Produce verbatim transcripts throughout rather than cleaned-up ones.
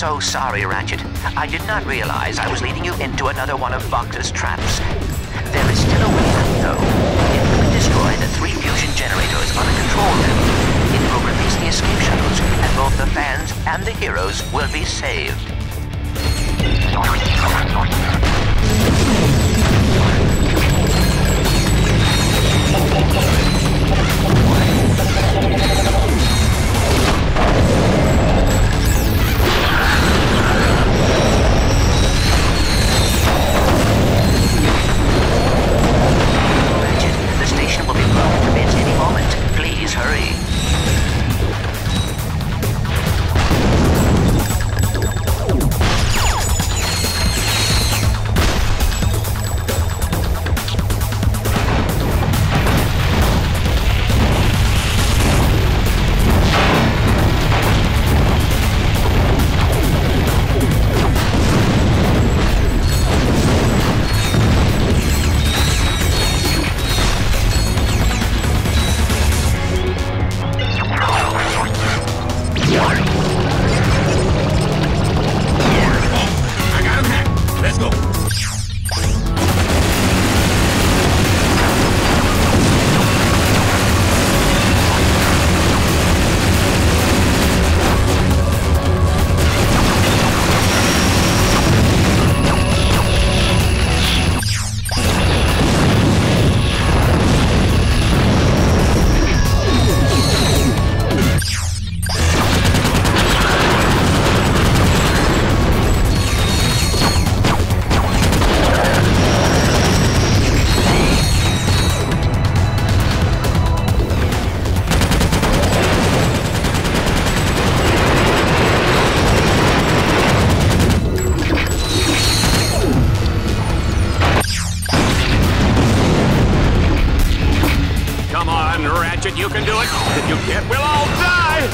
so sorry, Ratchet. I did not realize I was leading you into another one of Vox's traps. There is still a way out, though. If we destroy the three fusion generators on a control level, it will release the escape shuttles, and both the fans and the heroes will be saved. You can do it. If you can't, we'll all die!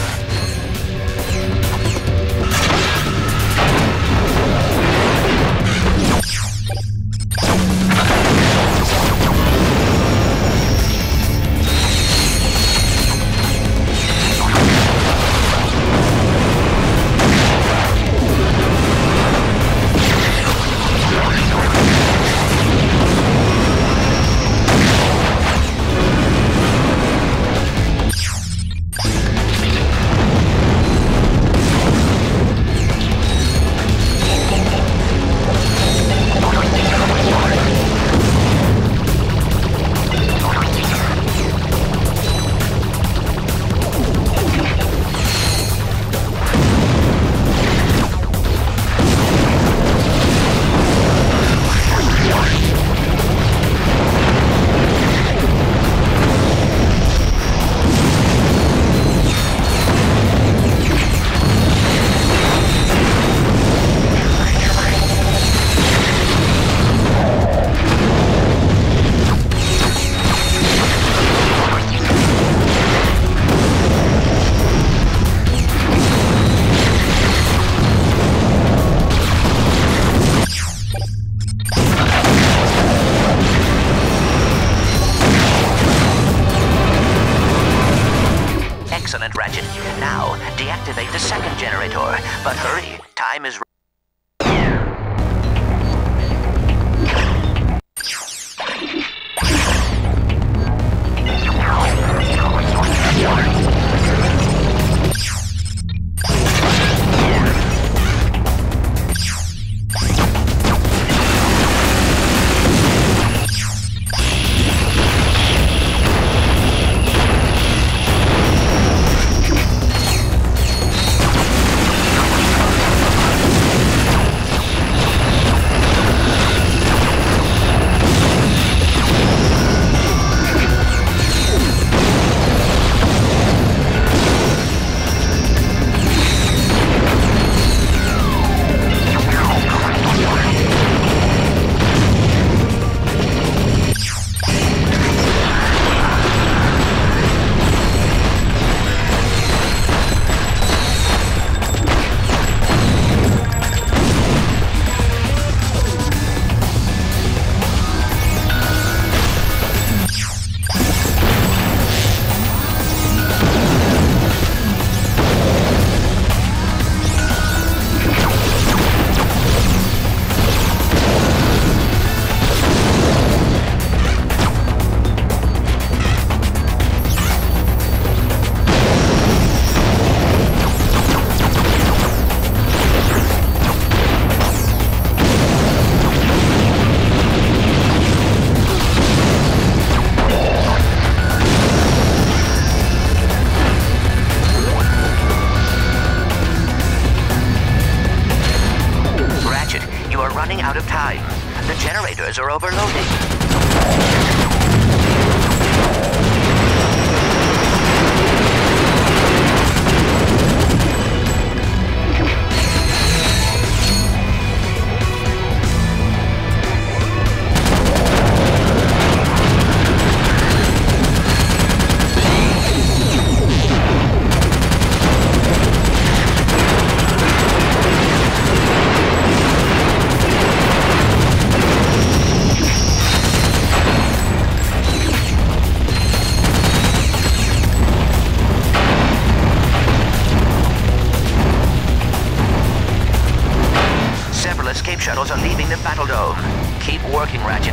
Excellent, Ratchet. Now, deactivate the second generator. But hurry, time is... The generators are overloading. Escape shuttles are leaving the battle dome. Keep working, Ratchet.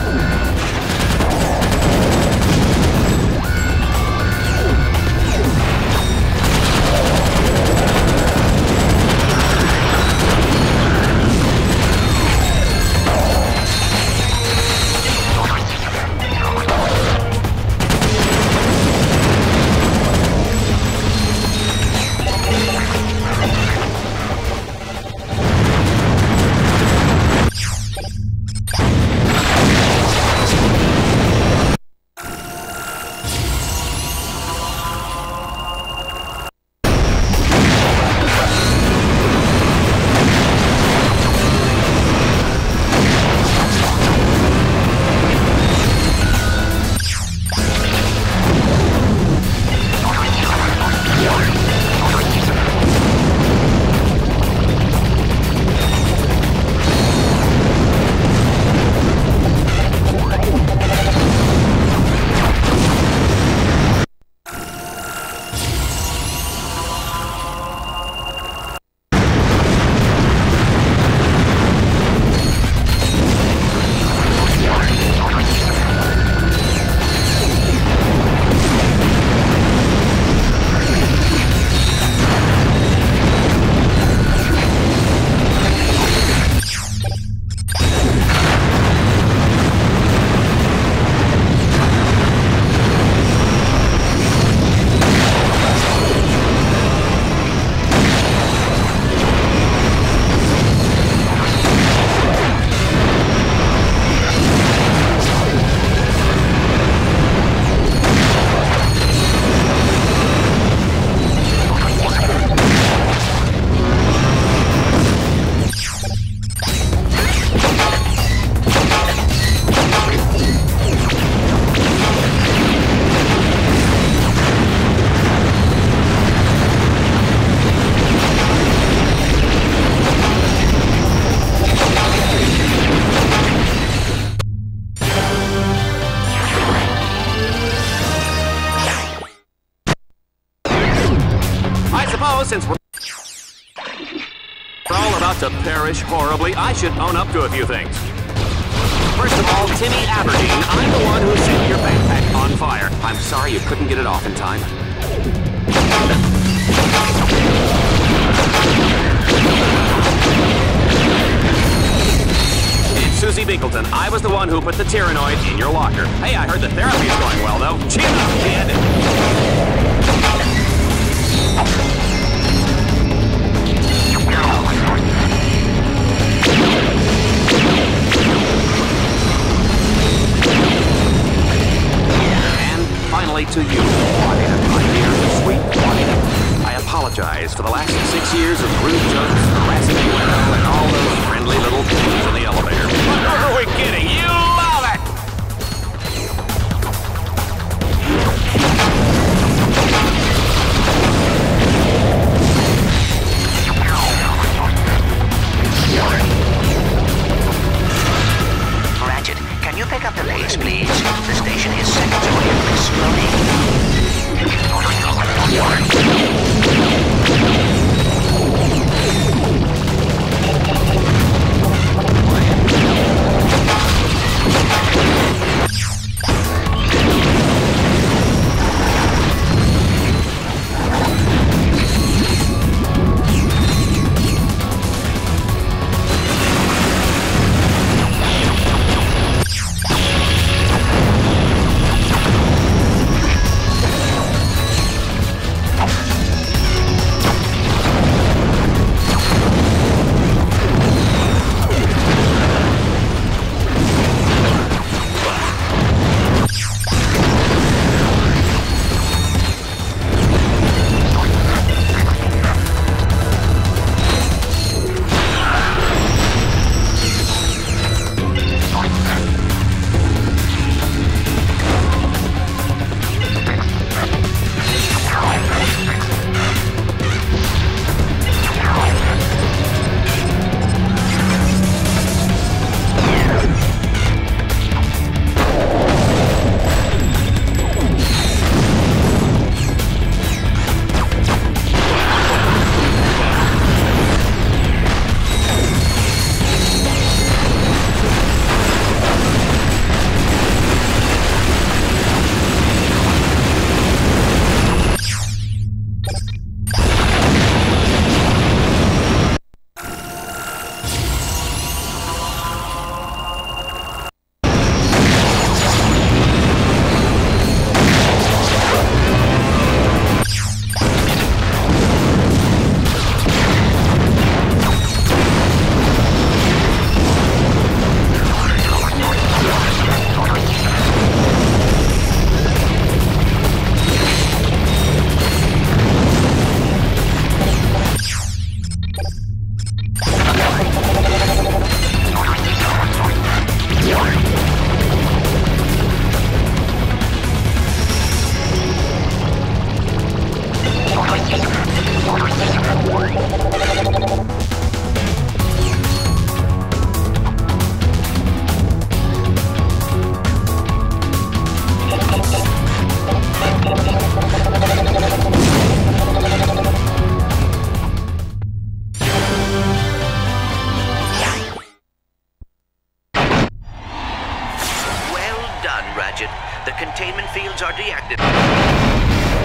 Since we're all about to perish horribly, I should own up to a few things. First of all, Timmy Aberdeen, I'm the one who set your backpack on fire. I'm sorry you couldn't get it off in time. It's Susie Binkleton. I was the one who put the Tyrannoid in your locker. Hey, I heard the therapy is going well, though. Chin up, kid! Finally to you, Juanita, my dear, sweet Juanita. I apologize for the last six years of rude jokes, harassing you and all those friendly little things in the elevator. What are we kidding? You love it! Ratchet, can you pick up the pace, please? The station is seconds away from exploding. containment fields are deactivated.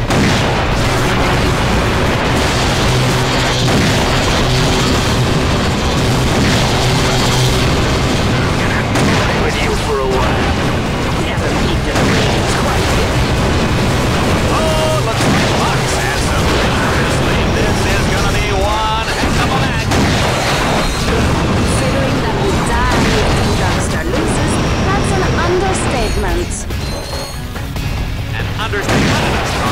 With you for a while. Never peeked at the ratings quite yet. Oh, looks like Fox has some wrestling. This is gonna be one heck of a match. Considering that we die if Team Darkstar loses, that's an understatement. An understatement.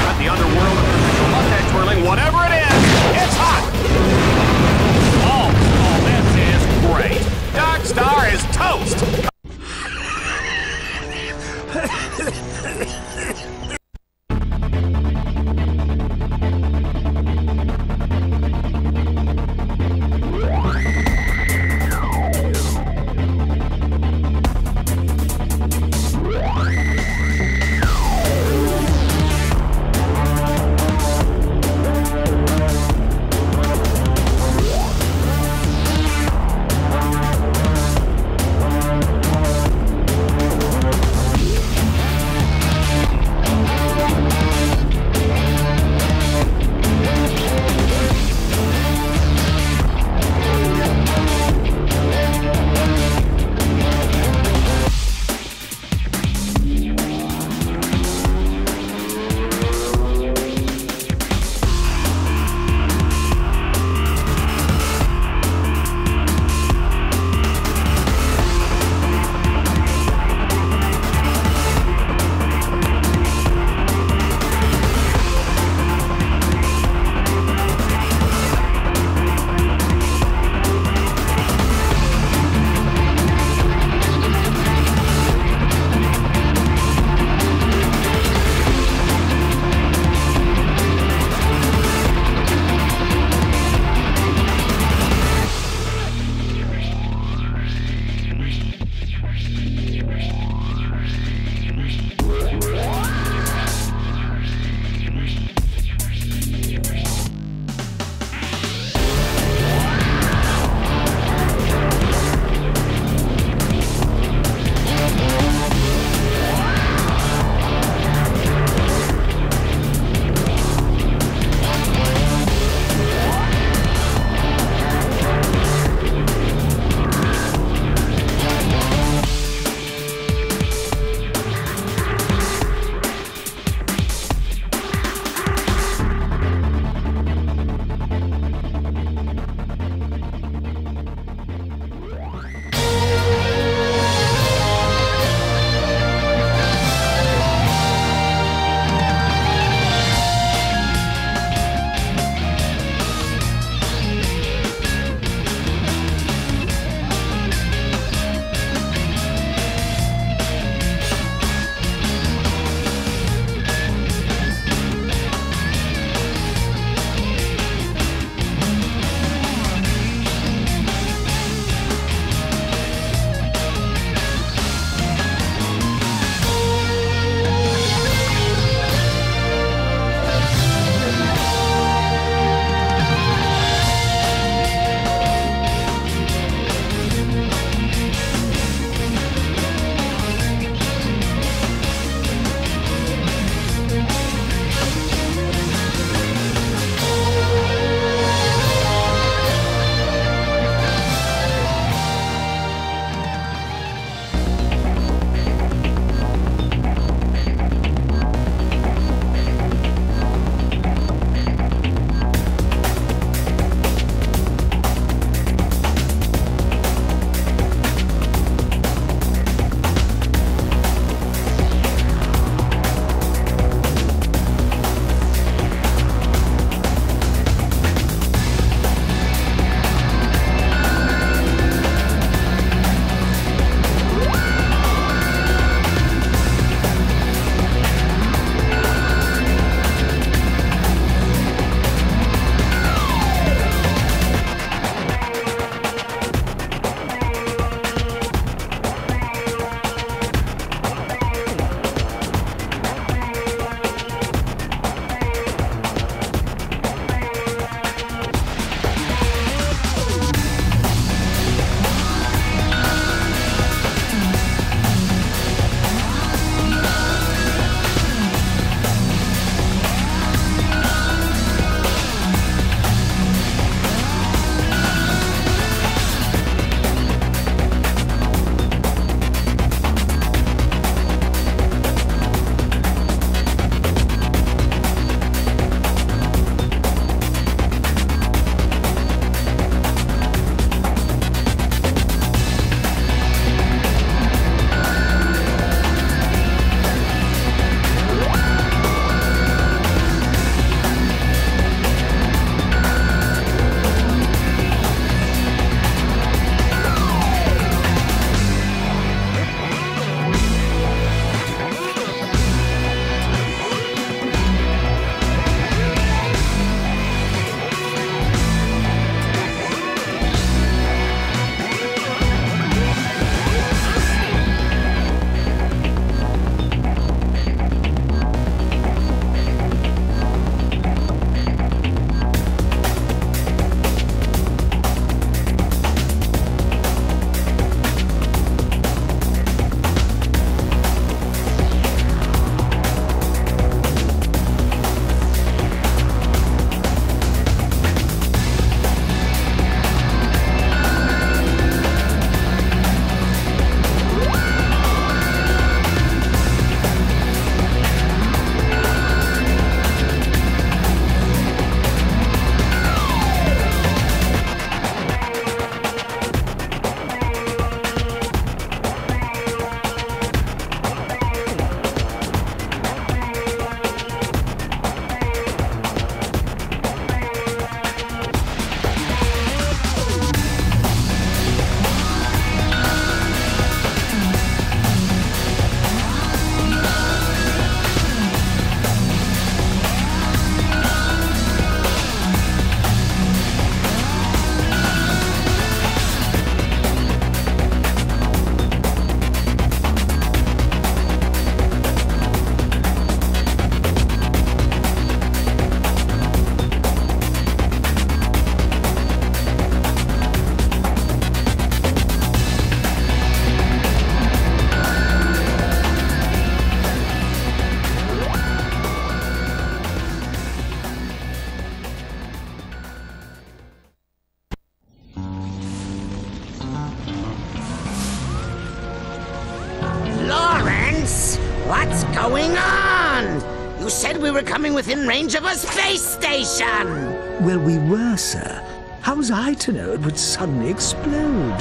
said we were coming within range of a space station! Well, we were, sir. How was I to know it would suddenly explode?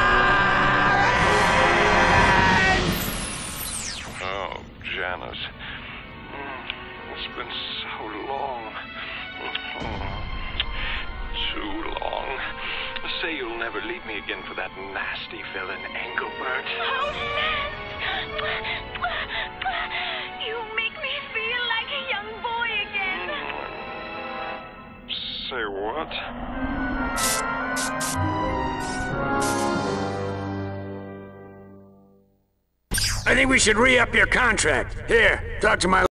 Oh, Janice. It's been so long. Too long. Say you'll never leave me again for that nasty villain, Engelbert. Oh, Lance! You make me feel like a young boy again. Say what? I think we should re-up your contract. Here, talk to my